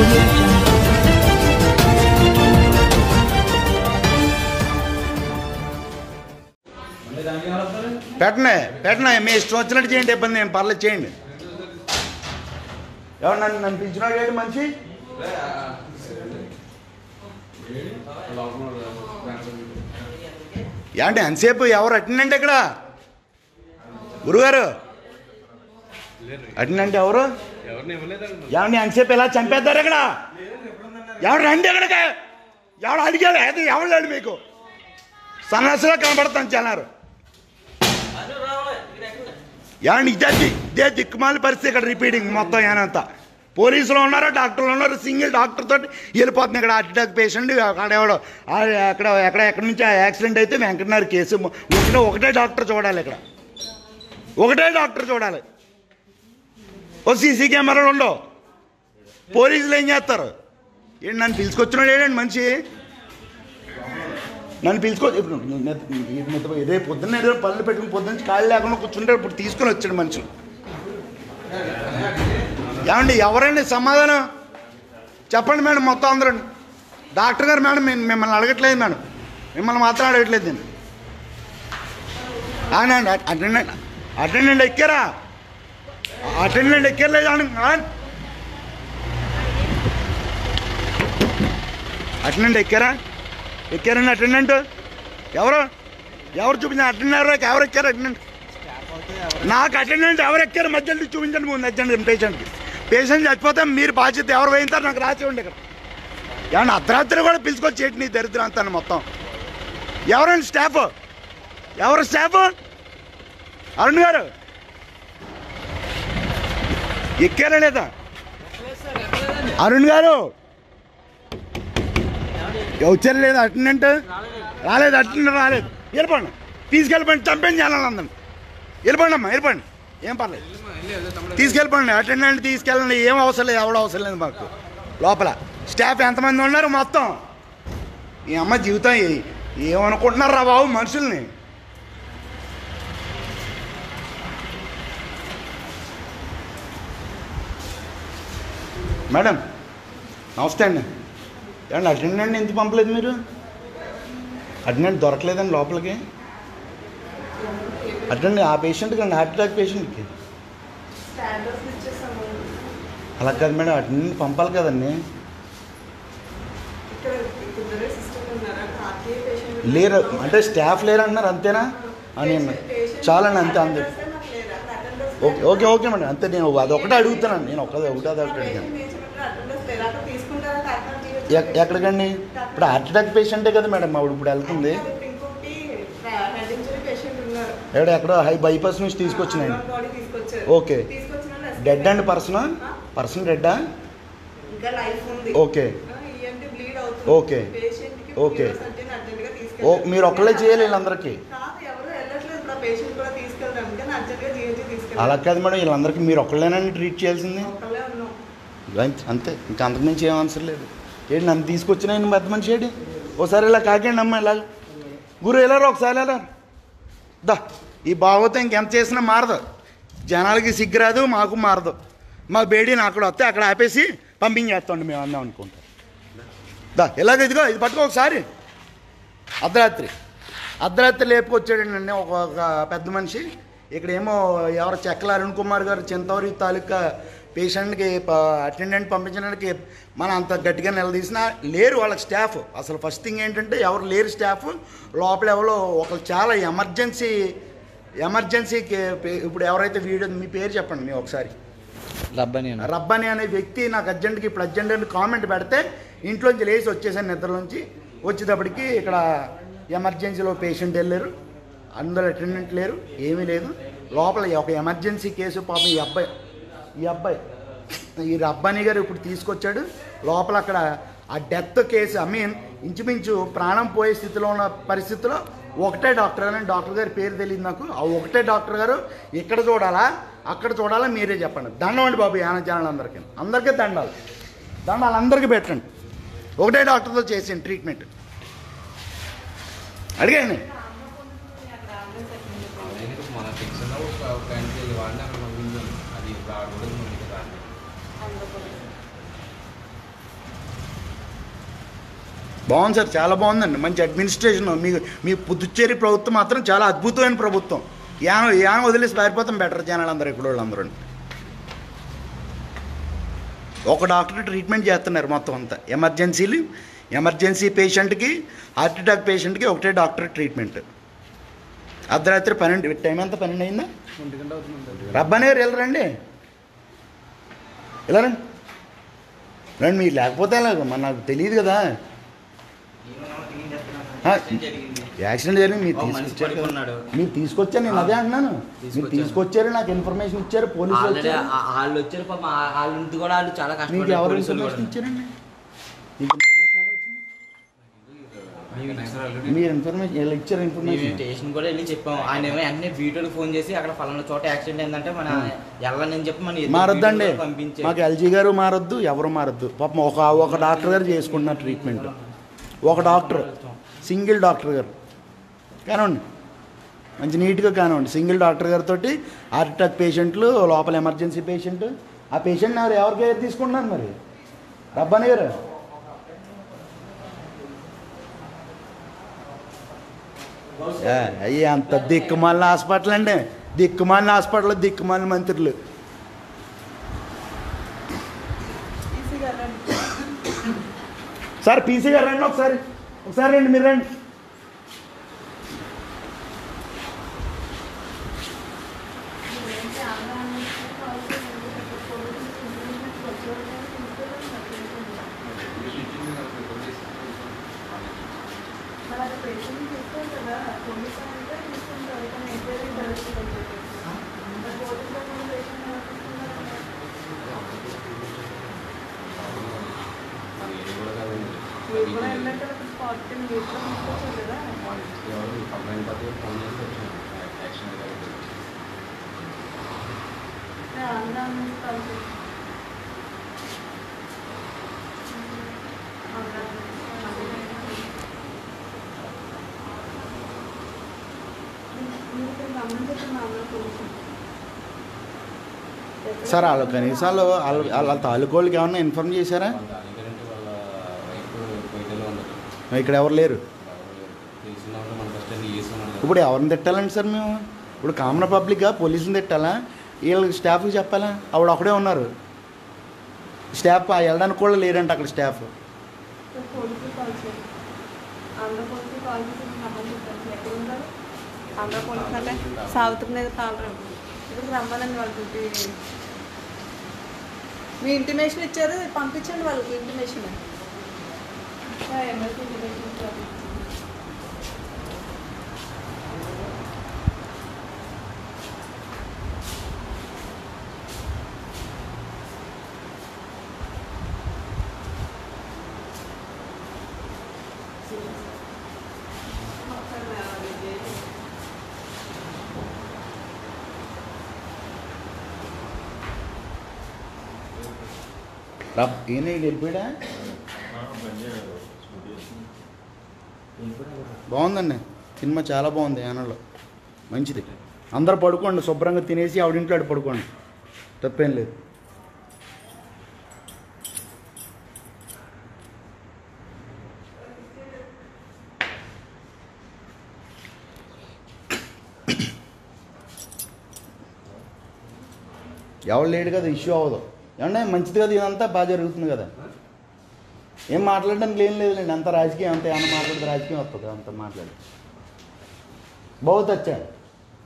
పెట్టనే మీ ఇష్టం వచ్చినట్టు చేయండి, ఇబ్బంది ఏం పర్లేదు చేయండి. ఎవరు నన్ను పిలిచినాడు ఏంటి మనిషి? ఏంటి ఎంతసేపు ఎవరు అటెండెంట్ ఇక్కడ? గురుగారు అటెండెంట్ ఎవరు? ఏమండి ఎంతసేపు ఇలా చంపేద్దారు ఇక్కడ? ఎవరు రండి ఇక్కడికి? ఎవడు అడిగారు? అయితే ఎవరు లేడు మీకు సన్నాసులో కనబడతాను చెన్నారు. ఏమండి ఇదే దిక్కుమాలి పరిస్థితి ఇక్కడ రిపీటింగ్ మొత్తం ఏనంతా. పోలీసులు ఉన్నారు, డాక్టర్లు ఉన్నారు, సింగిల్ డాక్టర్ తోటి వెళ్ళిపోతుంది ఇక్కడ. హార్ట్ అటాక్ పేషెంట్ అక్కడ ఎవడో ఎక్కడి నుంచి యాక్సిడెంట్ అయితే వెంకటనారు కేసు ఒకటే డాక్టర్ చూడాలి ఇక్కడ, ఒకటే డాక్టర్ చూడాలి. ఓ సీసీ కెమెరాలు ఉండవు. పోలీసులు ఏం చేస్తారు? ఏంటి నన్ను పిలుచుకొచ్చినాడు ఏంటండి మనిషి? నన్ను ఇప్పుడు ఇదే పొద్దున్న ఏదో పనులు పెట్టుకుని పొద్దున్న కాళ్ళు లేకుండా కూర్చుంటే ఇప్పుడు తీసుకొని వచ్చాడు మనుషులు. ఏమండి ఎవరండి సమాధానం చెప్పండి మేడం? మొత్తం అందరూ డాక్టర్ గారు మేడం మిమ్మల్ని అడగట్లేదు మేడం, మిమ్మల్ని మాత్రం అడగట్లేదు నేను. అవునండి అటెండెంట్ ఎక్కారా? అటెండెంట్ ఎక్కర్లేదు అటెండెంట్ ఎక్కారండి అటెండెంట్ ఎవరు చూపించారు? అటెండెంట్ ఎవరు ఎక్కారు? అటెండెంట్ నాకు అటెండెంట్ ఎవరు ఎక్కారు మధ్యలో చూపించండి ముందు అర్జెంట్ పేషెంట్ చచ్చిపోతే మీరు బాధ్యత ఎవరు వేయించారు నాకు రాసి ఉండి ఇక్కడ. ఏమన్నా అర్ధరాత్రి కూడా పిలుచుకొచ్చి ఏంటి నీ దరిద్రం అంతా మొత్తం? ఎవరండి స్టాఫ్? ఎవరు స్టాఫ్? అరుణ్ గారు ఎక్కారా లేదా? అరుణ్ గారు వచ్చారు లేదా? అటెండెంట్ రాలేదు, అటెండెంట్ రాలేదు. వెళ్ళిపోండి, తీసుకెళ్ళిపోండి, చంపేం చేయాలని అందరం. వెళ్ళిపోండి అమ్మా, వెళ్ళిపోండి, ఏం పర్లేదు, తీసుకెళ్ళిపోండి. అటెండెంట్ తీసుకెళ్ళండి, ఏం అవసరం లేదు, ఎవడ అవసరం లేదు మాకు. లోపల స్టాఫ్ ఎంతమంది ఉన్నారు మొత్తం? ఈ అమ్మ జీవితం ఏమనుకుంటున్నారు రా బాబు మనుషుల్ని? మేడం నమస్తే అండి. ఏమండి అటెండెంట్ ఎందుకు పంపలేదు మీరు? అటెండెంట్ దొరకలేదండి లోపలికి? అటెండెంట్ ఆ పేషెంట్కి అండి, హార్ట్ అటాక్ పేషెంట్కి. అలా కాదు మేడం, అటెండెంట్ పంపాలి కదండి. లేరు అంటే స్టాఫ్ లేరు అంటున్నారు అంతేనా? అని చాలండి అంతే అందరు. ఓకే ఓకే మేడం అంతే. నేను అది ఒకటే అడుగుతానండి, నేను ఒకటే అడిగాను. ఎక్కడికండి? ఇప్పుడు హార్ట్ అటాక్ పేషెంటే కదా మేడం ఇప్పుడు వెళ్తుంది. ఎక్కడో బైపాస్ నుంచి తీసుకొచ్చినాయండి. ఓకే డెడ్ అండ్ పర్సన్ డెడ్డా? ఓకే ఓకే ఓకే మీరు ఒక్కళ్ళే చేయాలి వీళ్ళందరికీ? అలా కాదు మేడం, వీళ్ళందరికీ మీరు ఒక్కళ్ళేనండి ట్రీట్ చేయాల్సింది. అంతే, ఇంకా అంతకుమించి ఏం ఆన్సర్ లేదు. ఏంటి నన్ను తీసుకొచ్చినా పెద్ద మనిషి ఏంటి? ఒకసారి ఇలా కాకండి అమ్మ, ఇలా గురు వెళ్ళారు ఒకసారి వెళ్ళారు. దా ఈ బాగోతే ఇంకెంత చేసినా మారదు, జనాలకి సిగ్గురాదు, మాకు మారదు. మా బేడీని అక్కడ వస్తే అక్కడ ఆపేసి పంపించేస్తాండి మేము అందాం అనుకుంటాం. దా ఇలాగ ఇదిగో ఇది పట్టుకో ఒకసారి. అర్ధరాత్రి లేపుకొచ్చాడండి ఒక పెద్ద మనిషి. ఇక్కడేమో ఎవరు చెక్కల అరుణ్ కుమార్ గారు చింతవరి తాలూకా పేషెంట్కి అటెండెంట్ పంపించడానికి మనం అంత గట్టిగా నిలదీసినా లేరు వాళ్ళకి స్టాఫ్. అసలు ఫస్ట్ థింగ్ ఏంటంటే ఎవరు లేరు స్టాఫ్. లోపల ఎవరో ఒకరు చాలా ఎమర్జెన్సీకి ఇప్పుడు ఎవరైతే వీడియో మీ పేరు చెప్పండి మీ ఒకసారి. రబ్బాని అనే వ్యక్తి నాకు అర్జెంట్కి ఇప్పుడు అర్జెంట్ అని కామెంట్ పెడితే ఇంట్లోంచి లేచి వచ్చేసాను నిద్రలోంచి. వచ్చేటప్పటికి ఇక్కడ ఎమర్జెన్సీలో పేషెంట్ వెళ్ళారు, అందులో అటెండెంట్ లేరు, ఏమీ లేదు. లోపల ఒక ఎమర్జెన్సీ కేసు పాపం ఈ రబ్బానీ గారు ఇప్పుడు తీసుకొచ్చాడు. లోపల అక్కడ ఆ డెత్ కేసు ఇంచుమించు ప్రాణం పోయే స్థితిలో ఉన్న పరిస్థితిలో ఒకటే డాక్టర్ అని, డాక్టర్ గారి పేరు తెలియదు నాకు. ఆ ఒకటే డాక్టర్ గారు ఇక్కడ చూడాలా అక్కడ చూడాలా మీరే చెప్పండి. దండం అండి బాబు జనాలు అందరికీ దండాలు అందరికీ పెట్టండి. ఒకటే డాక్టర్తో చేసాను ట్రీట్మెంట్. అడిగాను బాగుంది సార్, చాలా బాగుందండి. మంచి అడ్మినిస్ట్రేషన్. మీ పుదుచ్చేరి ప్రభుత్వం మాత్రం చాలా అద్భుతమైన ప్రభుత్వం. యాన వదిలేసి పారిపోతాం బెటర్ జనాలు అందరూ, ఇక్కడ వాళ్ళందరూ. ఒక డాక్టర్ ట్రీట్మెంట్ చేస్తున్నారు మొత్తం అంతా. ఎమర్జెన్సీ పేషెంట్కి, హార్ట్ అటాక్ పేషెంట్కి ఒకటే డాక్టర్ ట్రీట్మెంట్. అర్ధరాత్రి 12 టైం ఎంత 12 అయిందా? రబ్బానే గారు వెళ్ళరండి, ఇలా రండి రండి. మీరు లేకపోతే ఎలాగ మరి నాకు తెలియదు కదా. యాక్సిడెంట్ జరిగింది, మీరు తీసుకొచ్చారు. నేను అదే అంటున్నాను, మీరు తీసుకొచ్చారు, నాకు ఇన్ఫర్మేషన్ ఇచ్చారు, పోలీసులు వచ్చారు. వాళ్ళు వచ్చారు పాపం, వాళ్ళ ఇంటి కూడా వాళ్ళు చాలా కష్టపడ్డారు. మీకు ఎవరు ఇన్ఫర్మేషన్ ఇచ్చారండి? మీరు ఇన్ఫర్మేషన్ ఎలా ఇచ్చారు? ఇన్ఫర్మేషన్ స్టేషన్ కూడా వెళ్ళి చెప్పాము. ఆయన ఏమో అన్ని వీడియోలు ఫోన్ చేసి అక్కడ ఫలానా చోట యాక్సిడెంట్ ఏంటంటే మన వెళ్ళని చెప్పి మన మారొద్దండి. మాకు ఎల్జీ గారు మారొద్దు, ఎవరు మారొద్దు. పాపం ఒక డాక్టర్ గారు చేసుకుంటున్నారు ట్రీట్మెంట్. ఒక డాక్టర్, సింగిల్ డాక్టర్ గారు కానివ్వండి, మంచి నీట్గా కానివ్వండి. సింగిల్ డాక్టర్ గారితో హార్ట్ అటాక్ పేషెంట్లు, లోపల ఎమర్జెన్సీ పేషెంట్. ఆ పేషెంట్ని ఎవరు కేర్ తీసుకుంటున్నారు మరి? రబ్బాని గారు అయ్యి అంత దిక్కుమాలిన హాస్పిటల్ అండి, దిక్కుమాలిన హాస్పిటల్, దిక్కుమాలిన మంత్రులు. సార్ పీసీ గారు రండి, ఒకసారి రండి, మీరు రండి. సార్ వాళ్ళు కనీసం వాళ్ళ తాలూకోళ్ళకి ఏమన్నా ఇన్ఫార్మ్ చేశారా? ఇక్కడ ఎవరు లేరు. ఇప్పుడు ఎవరిని తిట్టాలండి సార్ మేము? ఇప్పుడు కామన్ పబ్లిక్గా పోలీసుని తిట్టాలా, వీళ్ళకి స్టాఫ్కి చెప్పాలా? ఆవిడ ఒకడే ఉన్నారు, స్టాఫ్ వెళ్ళడానికి కూడా లేరంట అక్కడ స్టాఫ్. మీ ఇంటిమేషన్ ఇచ్చారు, పంపించండి వాళ్ళకి ఇంటిమేషన్. ఈయన వెళ్ళిపోయాడా? బాగుందండి సినిమా, చాలా బాగుంది. యానలో మంచిది. అందరూ పడుకోండి, శుభ్రంగా తినేసి ఆవిడింట్లో ఆడు పడుకోండి, తప్పేం లేదు. ఎవరు లేడు కదా, ఇష్యూ అవ్వదు. ఏమన్నా మంచిది కదా, ఇదంతా బాగా జరుగుతుంది కదా. ఏం మాట్లాడడానికి ఏం లేదులేండి, అంత రాజకీయం, అంత ఏమన్నా మాట్లాడితే రాజకీయం వస్తుంది, అంత మాట్లాడి बहुत अच्छा है.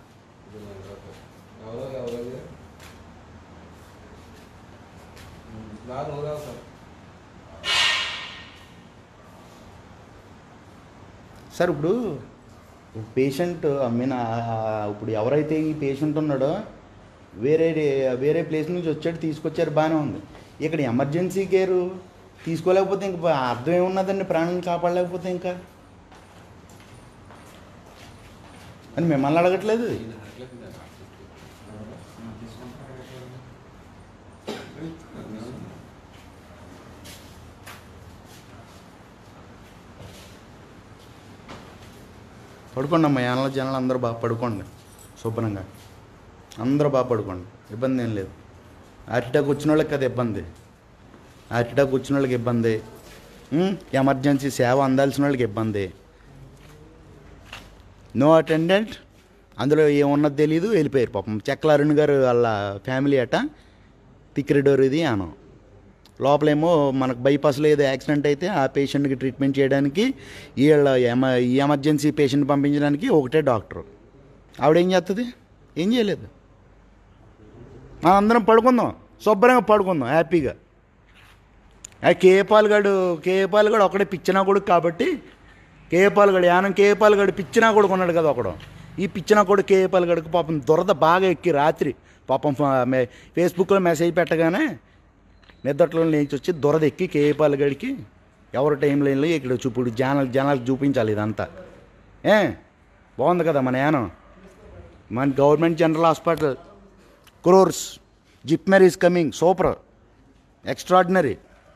సార్ ఇప్పుడు పేషెంట్ ఇప్పుడు ఎవరైతే ఈ పేషెంట్ ఉన్నాడో వేరే ప్లేస్ నుంచి వచ్చాడు, తీసుకొచ్చారు, బాగానే ఉంది. ఇక్కడ ఎమర్జెన్సీ కేరు తీసుకోలేకపోతే ఇంకా అర్థం ఏమున్నదండి, ప్రాణాలను కాపాడలేకపోతే ఇంకా అని మిమ్మల్ని అడగట్లేదు. పడుకోండి అమ్మా, యానల జనాలు అందరూ బాగా పడుకోండి, శుభ్రంగా అందరూ బాగా పడుకోండి, ఇబ్బంది ఏం లేదు. హార్ట్ అటాక్ వచ్చిన వాళ్ళకి కదా ఇబ్బంది, హార్ట్ అటాక్ వచ్చిన వాళ్ళకి ఇబ్బంది, ఎమర్జెన్సీ సేవ అందాల్సిన వాళ్ళకి ఇబ్బంది. నో అటెండెంట్, అందులో ఏమున్నది తెలీదు, వెళ్ళిపోయారు పాపం. చెక్కల అరుణ్ గారు వాళ్ళ ఫ్యామిలీ అట తిక్కిరెడ్డోరు ఇది అనం. లోపలేమో మనకు బైపాస్లో ఏదో యాక్సిడెంట్ అయితే ఆ పేషెంట్కి ట్రీట్మెంట్ చేయడానికి వీళ్ళ ఎమర్జెన్సీ పేషెంట్ పంపించడానికి ఒకటే డాక్టరు. ఆవిడేం చేస్తుంది? ఏం చేయలేదు. మనం అందరం పడుకుందాం, శుభ్రంగా పడుకుందాం హ్యాపీగా. కేఏ పాల్గాడు ఒకడే పిచ్చినా కొడుకు కాబట్టి కేఏ పాల్గాడు యానం కేఏ పాల్గాడు పిచ్చినా కొడుకు ఉన్నాడు కదా ఒకడు. ఈ పిచ్చినా కొడుకు కేఏ పాల్గాడికి పాపం దురద బాగా ఎక్కి రాత్రి పాపం ఫేస్బుక్లో మెసేజ్ పెట్టగానే నిద్రలో లేచి వచ్చి దురద ఎక్కి కేఏ పాల్గాడికి ఎవరి టైం లైన్లో ఇక్కడ చూపుడు జనాలకు చూపించాలి ఇదంతా. బాగుంది కదా మన యానం. మన government general hospital crores, JIPMER is coming, super, extraordinary.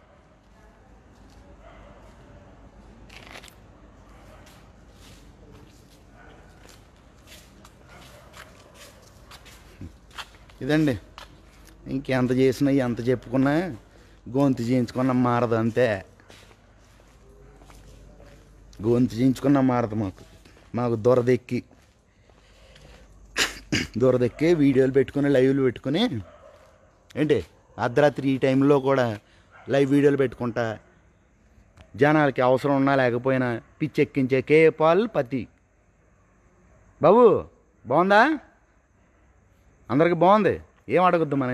ఇదండి, ఇంకెంత చేసినా ఎంత చెప్పుకున్నా గొంతు చేయించుకున్నా మారదు, అంతే. గొంతు చేయించుకున్నా మారదు. మాకు దొరదెక్కి వీడియోలు పెట్టుకుని లైవ్లు పెట్టుకుని ఏంటి అర్ధరాత్రి ఈ టైంలో కూడా లైవ్ వీడియోలు పెట్టుకుంటా జనాలకి అవసరం ఉన్నా లేకపోయినా పిచ్చెక్కించే కేఏ పాల్ పతి. బాబు బాగుందా? అందరికి బాగుంది, ఏం అడగద్దు మన.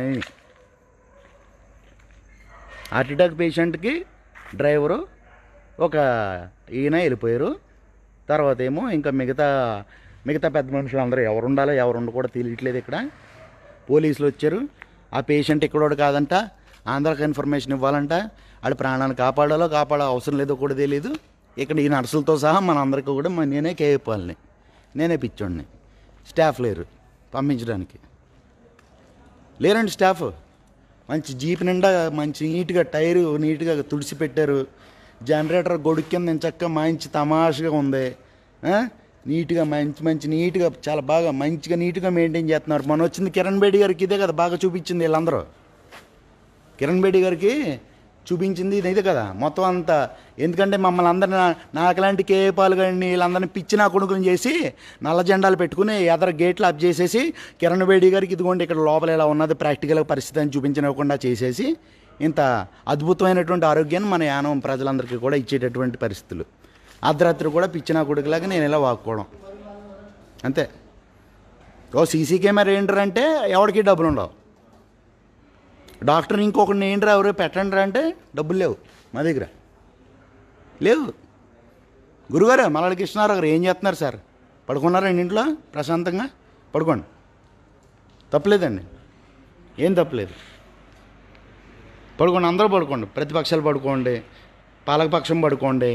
హార్ట్ అటాక్ పేషెంట్కి డ్రైవరు ఒక ఈయన వెళ్ళిపోయారు. తర్వాత ఏమో ఇంకా మిగతా పెద్ద మనుషులు అందరూ ఎవరు ఉండాలో ఎవరు ఉండకూడదో తెలియట్లేదు. ఇక్కడ పోలీసులు వచ్చారు. ఆ పేషెంట్ ఇక్కడోడు కాదంట, ఆంధ్రాకి ఇన్ఫర్మేషన్ ఇవ్వాలంట. ఆడ ప్రాణాన్ని కాపాడాలో అవసరం లేదో కూడా తెలియదు. ఇక్కడ ఈ నర్సులతో సహా మన అందరికీ కూడా నేనే కేఏ పాల్ని, నేనే పిచ్చోడిని. స్టాఫ్ లేరు పంపించడానికి, లేరండి స్టాఫ్. మంచి జీప్ నిండా మంచి నీట్గా టైరు నీట్గా తుడిచి పెట్టారు. జనరేటర్ గొడుగు కింద చక్కగా మంచి తమాషగా ఉంది. నీట్గా మంచి నీట్గా చాలా బాగా మంచిగా నీట్గా మెయింటైన్ చేస్తున్నారు. మొన్న వచ్చింది కిరణ్ బేడి గారికి ఇదే కదా బాగా చూపించింది. వీళ్ళందరూ కిరణ్ బేడి గారికి చూపించింది ఇదే కదా మొత్తం అంతా. ఎందుకంటే మమ్మల్ని అందరిని నాకులాంటి కేఏ పాల్గాడిని వీళ్ళందరినీ పిచ్చి నా కొడుకుని చేసి నల్ల జెండాలు పెట్టుకుని ఎదర గేట్లు అప్ చేసేసి కిరణ్ బేడి గారికి ఇదిగోండి ఇక్కడ లోపల ఇలా ఉన్నది ప్రాక్టికల్ పరిస్థితి అని చూపించనివ్వకుండా చేసేసి ఇంత అద్భుతమైనటువంటి ఆరోగ్యాన్ని మన యానం ప్రజలందరికీ కూడా ఇచ్చేటటువంటి పరిస్థితులు. అర్ధరాత్రి కూడా పిచ్చిన కొడుకులాగా నేను ఇలా వాక్కోవడం అంతే. సీసీ కెమెరా ఏంటంటే ఎవరికి డబ్బులు ఉండవు. డాక్టర్ని ఇంకొకరిని ఏంట్రా ఎవరు పెట్టండి అంటే డబ్బులు లేవు మా దగ్గర లేవు. గురుగారు మల్లాడి కృష్ణారావు గారు ఏం చేస్తున్నారు సార్? పడుకున్నారా ఇంట్లో ప్రశాంతంగా? పడుకోండి, తప్పలేదండి, ఏం తప్పలేదు. పడుకోండి, అందరూ పడుకోండి, ప్రతిపక్షాలు పడుకోండి, పాలకపక్షం పడుకోండి,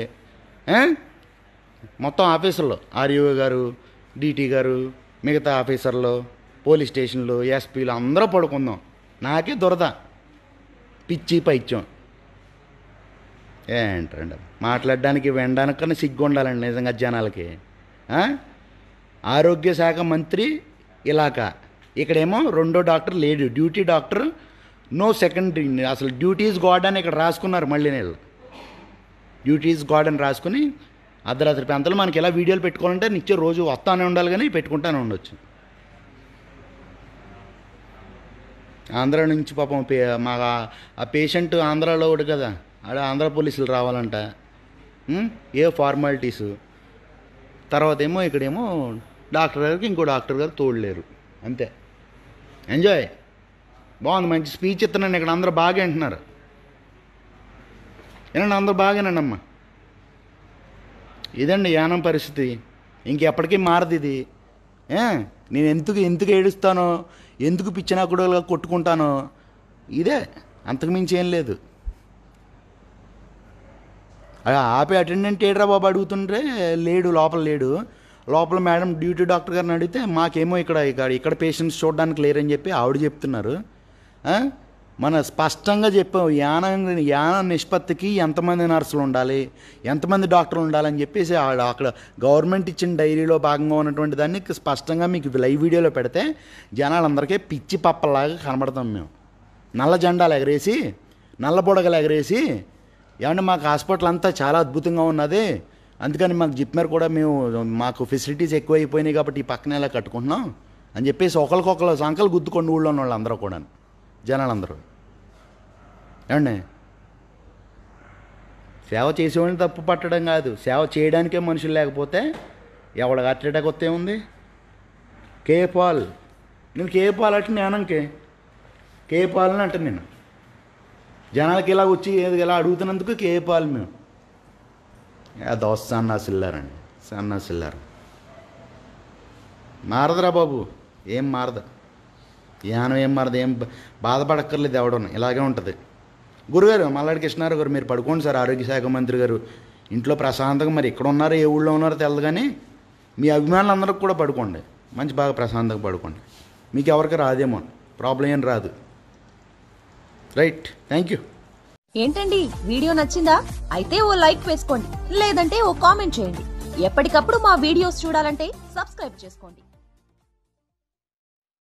మొత్తం ఆఫీసర్లు ఆర్యూ గారు, డీటీ గారు, మిగతా ఆఫీసర్లు, పోలీస్ స్టేషన్లు, ఎస్పీలు అందరూ పడుకుందాం. నాకే దురద, పిచ్చి పైత్యం. ఏంటండి మాట్లాడడానికి వినడానికి కన్నా సిగ్గు ఉండాలండి నిజంగా జనాలకి. ఆరోగ్య శాఖ మంత్రి ఇలాకా, ఇక్కడేమో రెండో డాక్టర్ లేడు, డ్యూటీ డాక్టర్, నో సెకండ్, అసలు డ్యూటీస్ గాడ్ అని ఇక్కడ రాసుకున్నారు. మళ్ళీ నేను డ్యూటీస్ గాడ్ అని రాసుకుని అర్ధరాత్రి ప్రాంతాలు మనకి ఎలా వీడియోలు పెట్టుకోవాలంటే నిత్యం రోజు వస్తానే ఉండాలి కానీ పెట్టుకుంటానే ఉండొచ్చు. ఆంధ్ర నుంచి పాపం మా ఆ పేషెంట్ ఆంధ్రాలో ఒకటి కదా, ఆడ ఆంధ్ర పోలీసులు రావాలంట, ఏ ఫార్మాలిటీసు. తర్వాత ఏమో ఇక్కడేమో డాక్టర్ గారికి ఇంకో డాక్టర్ గారు తోడలేరు, అంతే. ఎంజాయ్ బాగుంది, మంచి స్పీచ్ ఇస్తున్నాను ఇక్కడ, అందరూ బాగా వింటున్నారు. ఏనండి అందరూ బాగానండి అమ్మ. ఇదండి యానం పరిస్థితి, ఇంకెప్పటికీ మారదు ఇది. నేను ఎందుకు ఏడుస్తానో, ఎందుకు పిచ్చినా కూడా కొట్టుకుంటానో ఇదే, అంతకుమించి ఏం లేదు. ఆపే అటెండెంట్ ఏడ్రా బాబు అడుగుతుంటే లేడు, లోపల మేడం డ్యూటీ డాక్టర్ గారిని అడిగితే మాకేమో ఇక్కడ పేషెంట్స్ చూడడానికి లేరని చెప్పి ఆవిడ చెప్తున్నారు. మన స్పష్టంగా చెప్పాం యాన నిష్పత్తికి ఎంతమంది నర్సులు ఉండాలి, ఎంతమంది డాక్టర్లు ఉండాలని చెప్పేసి అక్కడ గవర్నమెంట్ ఇచ్చిన డైరీలో భాగంగా ఉన్నటువంటి దాన్ని స్పష్టంగా మీకు లైవ్ వీడియోలో పెడితే జనాలందరికీ పిచ్చి పప్పలాగా కనబడతాం మేము. నల్ల జెండాలు ఎగరేసి, నల్ల బుడగలు ఎగరేసి ఏమంటే మాకు హాస్పిటల్ అంతా చాలా అద్భుతంగా ఉన్నది, అందుకని మాకు జిప్మర్ కూడా మాకు ఫెసిలిటీస్ ఎక్కువ అయిపోయినాయి కాబట్టి ఈ పక్కన ఇలా కట్టుకుంటున్నాం అని చెప్పేసి ఒకరికొకరు సంకలు గుద్దుకొని ఊళ్ళో ఉన్న వాళ్ళు అందరూ కూడా, జనాలందరూ. ఏమండి, సేవ చేసేవాడిని తప్పు పట్టడం కాదు, సేవ చేయడానికే మనుషులు లేకపోతే ఎవడ అట్టేటకు వస్తే ఉంది. కేపాల్, నేను కేపాల్ అంటే నేనంకే కేపాలని అంటే నేను జనాలకి ఇలా వచ్చి ఇలా అడుగుతున్నందుకు కేపాల్ మేము. దోశ సన్నాసిల్లారండి, సన్నాసిల్లారు. మారదురా బాబు, ఏం మారదు, జ్ఞానం ఏం మారదు, ఏం బాధపడక్కర్లేదు ఎవడన్నా, ఇలాగే ఉంటుంది. గురుగారు మల్లాడి కృష్ణారావు గారు మీరు పడుకోండి సార్, ఆరోగ్య శాఖ మంత్రి గారు ఇంట్లో ప్రశాంతంగా, మరి ఇక్కడ ఉన్నారో ఏ ఊళ్ళో ఉన్నారో తెలదు కానీ మీ అభిమానులందరికీ కూడా పడుకోండి, మంచి బాగా ప్రశాంతంగా పడుకోండి. మీకు ఎవరికి రాదేమో ప్రాబ్లం, ఏం రాదు. Right, thank you. ఏంటండి వీడియో నచ్చిందా? అయితే ఓ లైక్ వేసుకోండి, లేదంటే ఓ కామెంట్ చేయండి. ఎప్పటికప్పుడు మా వీడియోస్ చూడాలంటే సబ్స్క్రైబ్ చేసుకోండి.